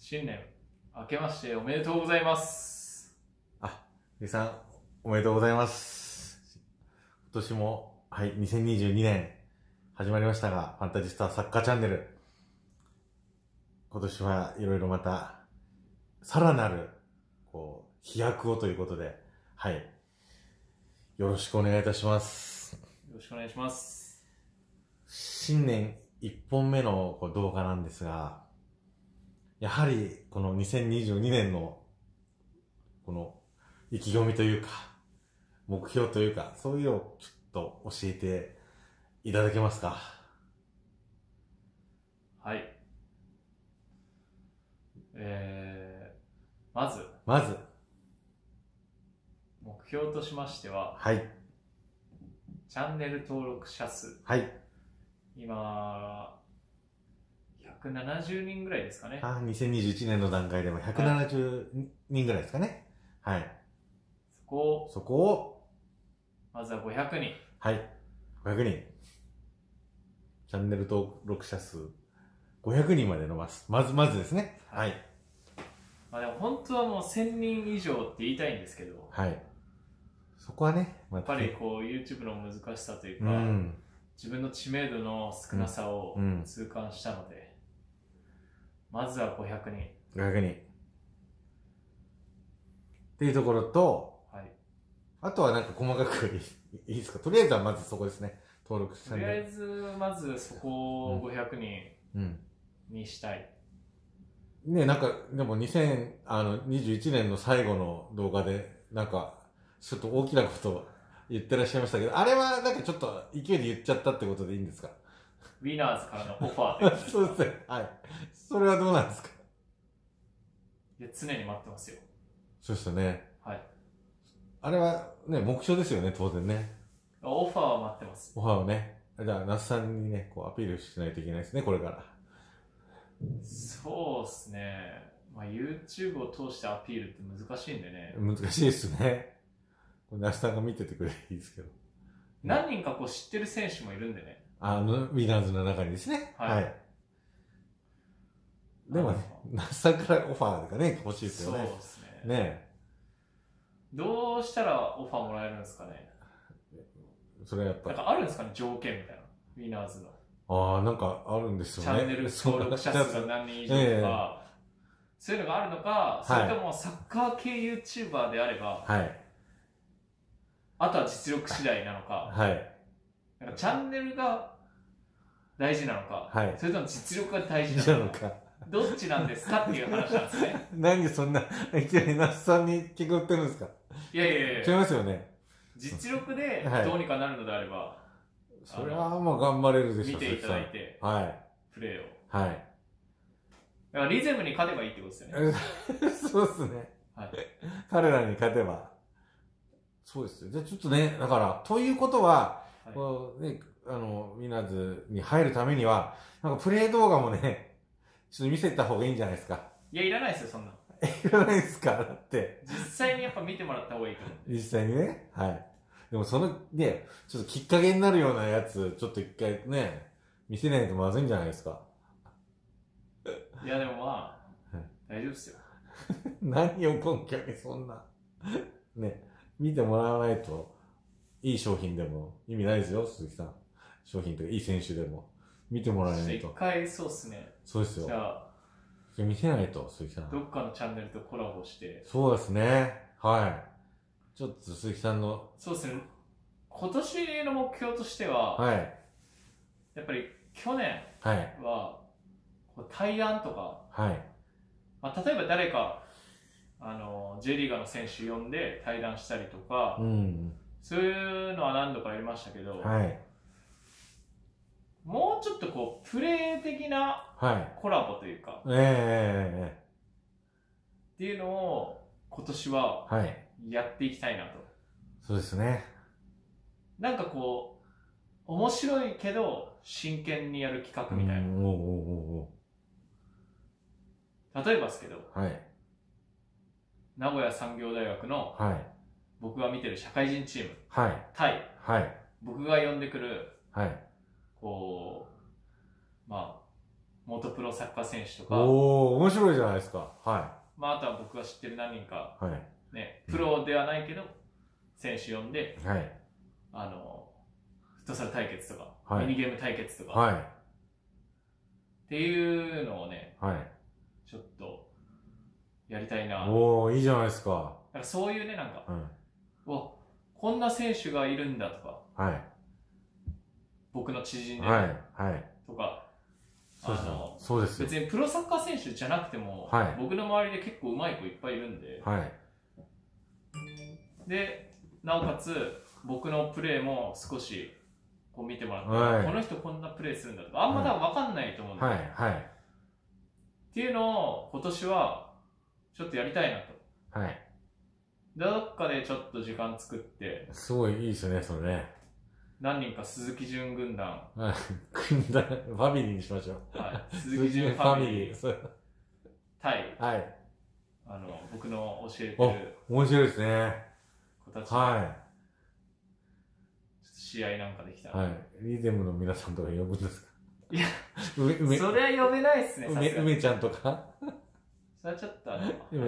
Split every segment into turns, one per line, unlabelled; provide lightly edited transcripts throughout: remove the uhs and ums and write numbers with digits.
新年明けましておめでとうございます。
ゆうさん、おめでとうございます。今年も、2022年始まりましたが、ファンタジスタサッカーチャンネル。今年はいろいろまた、さらなる、飛躍をということで、よろしくお願いいたします。
よろしくお願いします。
新年1本目の動画なんですが、やはりこの2022年のこの意気込みというか目標というか、そういうのをちょっと教えていただけますか？
はい。
まず
目標としましては、チャンネル登録者数、今170人ぐらいですかね。
2021年の段階でも170人ぐらいですかね。そこを
まずは500人。
500人。チャンネル登録者数500人まで伸ばす。まずですね。
でも本当はもう1000人以上って言いたいんですけど、
そこはね、
やっぱりYouTube の難しさというか、自分の知名度の少なさを痛感したので、まずは500人。
500人。っていうところと、あとはなんか細かくいいですか？とりあえずはまずそこですね。登録者数。
とりあえず、まずそこを500人にしたい。
ね、なんか、でも2021年の最後の動画で、なんか、ちょっと大きなことを言ってらっしゃいましたけど、あれはなんかちょっと勢いで言っちゃったってことでいいんですか？
ウィナーズからのオファーということですか？
そうですね。それはどうなんですか？
いや、常に待ってますよ。
そうですよね。あれはね、目標ですよね、当然ね。
オファーは待ってます。
オファーをね。じゃあ、那須さんにね、アピールしないといけないですね、これから。
そうですね。YouTube を通してアピールって難しいんでね。
難しいですね。那須さんが見ててくれていいですけど。
何人か知ってる選手もいるんでね。
ウィナーズの中にですね。でもね、那須さんからオファーがね、欲しいですよね。
そうですね。どうしたらオファーもらえるんですかね。
それはやっぱ。
なんかあるんですかね、条件みたいな。ウィナーズの。
なんかあるんですよね。
チャンネル登録者数が何人以上とか、そういうのがあるのか、それともサッカー系 YouTuber であれば、あとは実力次第なのか、なんかチャンネルが大事なのか、それとも実力が大事なのか、どっちなんですかっていう話なんですね。
なんでそんな、いきなり那須さんに聞くってるんですか？
いや
違いますよね。
実力でどうにかなるのであれば、
それはもう頑張れるでしょ。
見ていただいて、プレーを。だからリゼムに勝てばいいってことですよね。
そうですね。彼らに勝てば。そうですよ。じゃあちょっとね、だから、ということは、ウィナーズに入るためには、なんかプレイ動画もね、ちょっと見せた方がいいんじゃないですか。
いや、いらないですよ、そんな。
いらないですか？だって。
実際にやっぱ見てもらった方がいいと思う。
実際にね。でもそのね、ちょっときっかけになるようなやつ、ちょっと一回ね、見せないとまずいんじゃないですか。
いや、でも大丈夫ですよ。
何を根拠にそんな、ね、見てもらわないと、いい商品でも意味ないですよ、鈴木さん。商品とかいい選手でも。見てもらわないと。
一回そうっすね。
そうですよ。
じゃあ、
見せないと、鈴木さん。
どっかのチャンネルとコラボして。
そうですね。ちょっと鈴木さんの。
そうですね。今年の目標としては、やっぱり去年は、対談とか、例えば誰か、J リーガーの選手呼んで対談したりとか、そういうのは何度かやりましたけど、もうちょっとプレー的なコラボというか、っていうのを今年はやっていきたいなと。
そうですね。
なんか面白いけど真剣にやる企画みたいな。例えばですけど、名古屋産業大学の僕が見てる社会人チーム、対、僕が呼んでくる、 元プロサッカー選手とか。
おー、面白いじゃないですか。はい。
まあ、あとは僕が知ってる何人か、
はい。
ね、プロではないけど、選手呼んで、
はい。
フットサル対決とか、
はい、
ミニゲーム対決とか、
はい。
っていうのをね、
はい。
ちょっと、やりたいな。
おー、いいじゃないですか。
なんかそういうね、なんか、
はい、
こんな選手がいるんだとか、
はい。
僕の知人で、
はい、はい。
とか、
そうです。
別にプロサッカー選手じゃなくても、はい、僕の周りで結構上手い子いっぱいいるんで、
はい。
で、なおかつ、僕のプレーも少しこう見てもらって、はい、この人こんなプレーするんだとか、あんま多分分かんないと思うんで、
はい、はい。
っていうのを今年はちょっとやりたいなと。はい。どっかでちょっと時間作って、
すごいいいですね、それね。
何人か鈴木純軍団。
はい。軍団、ファミリーにしましょう。
はい。鈴木純ファミリー。対。
はい。
僕の教えてる。
面白いですね。
子たち。
はい。
試合なんかできたら。
はい。リゼムの皆さんとか呼ぶんですか？
いや、それは呼べないっすね、
梅ちゃんとか
それはちょっと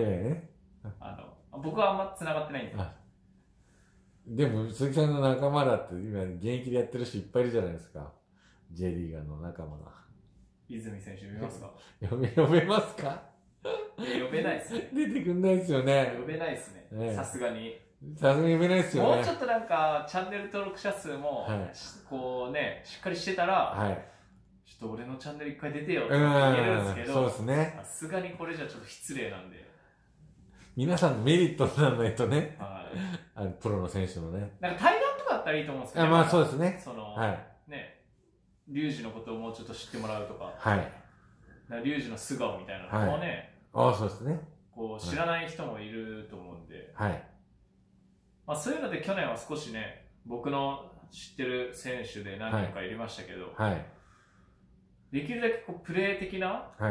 僕はあんま繋がってないんで。
でも、鈴木さんの仲間だって今現役でやってる人いっぱいいるじゃないですか。J リーガーの仲間が。
泉選手呼べますか？
呼べますか？
呼べないっすね。
出てくんないっすよね。
呼べないっすね。さすがに。
さすがに呼べないっすよね。
もうちょっとなんか、チャンネル登録者数も、こうね、しっかりしてたら、ちょっと俺のチャンネル一回出てよって言えるんですけど、
そうですね。
さすがにこれじゃちょっと失礼なんで。
皆さんのメリットにならないとね。はい。プロの選手のね。
なんか対談とかだったらいいと思うんですけどね。
まあそうですね。
ね、リュウジのことをもうちょっと知ってもらうとか。
はい。
リュウジの素顔みたいなのをね。
そうですね。
こう知らない人もいると思うんで。
はい。
まあそういうので去年は少しね、僕の知ってる選手で何人かいりましたけど。はい。できるだけこうプレー的な。はい。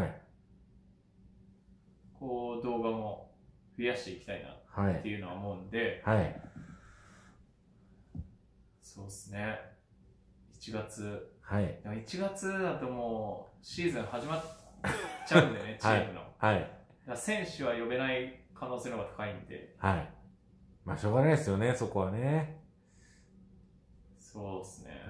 こう動画も増やしていきたいなっていうのは思うんで、はい。そうですね。1月。はい。1月だともうシーズン始まっちゃうんでね、チームの。はい。選手は呼べない可能性の方が高いんで。はい。
まあしょうがないですよね、そこはね。
そうですね。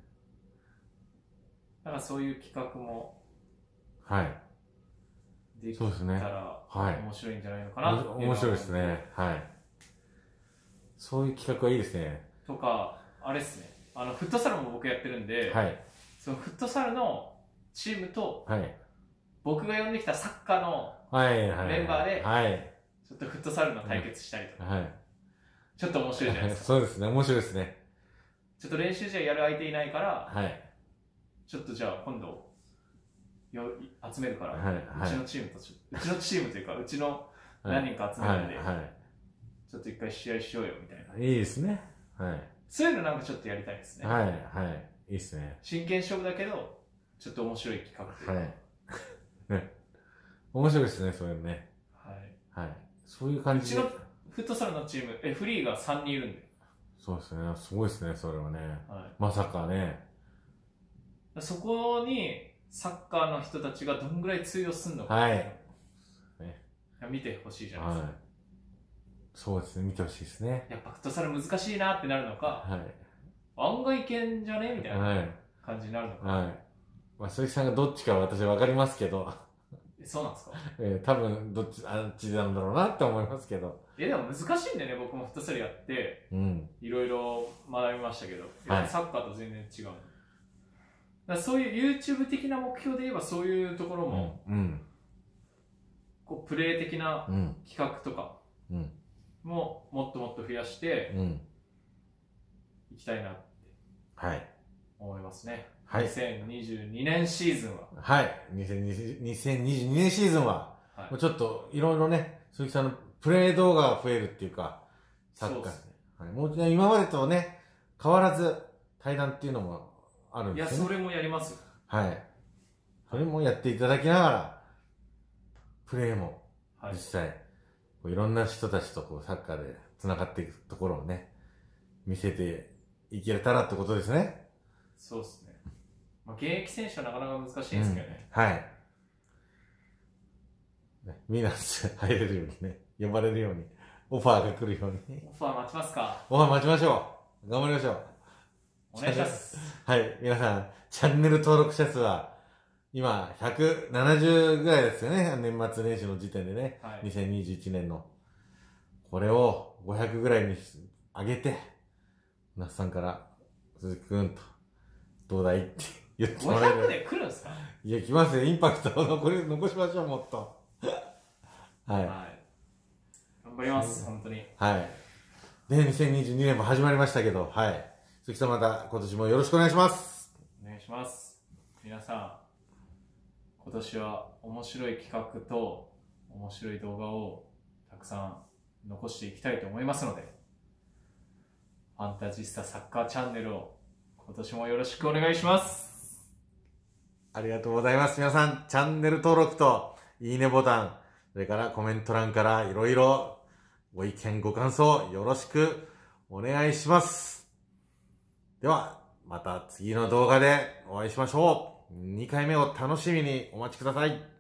だからそういう企画も。はい。できたら面白いんじゃないのかなっていうのは
面白いですね。はい。そういう企画はいいですね。
とか、あれですね。フットサルも僕やってるんで、はい、そのフットサルのチームと、はい、僕が呼んできたサッカーのメンバーで、ちょっとフットサルの対決したりとか、はい、ちょっと面白いじゃないですか。
そうですね、面白いですね。
ちょっと練習試合やる相手いないから、はい、ちょっとじゃあ今度、集めるから、はい、うちのチームと、うちのチームというか、うちの何人か集めるんで、ちょっと一回試合しようよみたいな。
いいですね。はい。
そういうのなんかちょっとやりたいですね。
はい、はい。いいですね。
真剣勝負だけど、ちょっと面白い企画というか。はい。
ね。面白いですね、そういうのね。はい。はい。そういう感じで。
うちのフットサルのチーム、フリーが3人いるんで。
そうですね。すごいですね、それはね。はい、まさかね。
そこに、サッカーの人たちがどんぐらい通用するのか。
はい。
ね、見てほしいじゃないですか。はい。
そうですね、見てほしいですね。
やっぱフットサル難しいなってなるのか、はい、案外いけんじゃねみたいな感じになるのか。はい。
まあ、鈴木さんがどっちかは私わかりますけど。
そうなんですか？
多分、あっちなんだろうなって思いますけど。
でも難しいんだよね、僕もフットサルやって、いろいろ学びましたけど、はい、サッカーと全然違う。だそういう YouTube 的な目標で言えばそういうところも、こうプレー的な企画とかももっともっと増やしていきたいなって思いますね。はい、2022年シーズンは。
はい。2022年シーズンは、はい、もうちょっといろいろね、鈴木さんのプレー動画が増えるっていうか、サッカーで。はい、もう今までとね、変わらず対談っていうのもあるんですよね。
いや、それもやりますよ。
はい。それもやっていただきながら、プレーも実際、はい、いろんな人たちとこうサッカーで繋がっていくところをね、見せていけたらってことですね。
そうですね。 現役選手はなかなか難しいですけどね。
はい。ミーナス入れるようにね、呼ばれるように、オファーが来るように。
オファー待ちますか？
オファー待ちましょう。頑張りましょう。
お願いします。
はい、皆さん、チャンネル登録者数は、今、170ぐらいですよね。年末年始の時点でね。はい、2021年の。これを500ぐらいに上げて、那須さんから、鈴木くんと、どうだいって言ってもらえる。
500で来るんですか？
いや、来ますよ。インパクトを残しましょう、もっと。はい。
頑張ります、本当に。
はい。で、2022年も始まりましたけど、はい。鈴木さんまた今年もよろしくお願いします。
お願いします。皆さん、今年は面白い企画と面白い動画をたくさん残していきたいと思いますので、ファンタジスタサッカーチャンネルを今年もよろしくお願いします。
ありがとうございます。皆さん、チャンネル登録といいねボタン、それからコメント欄からいろいろご意見ご感想よろしくお願いします。では、また次の動画でお会いしましょう。2回目を楽しみにお待ちください。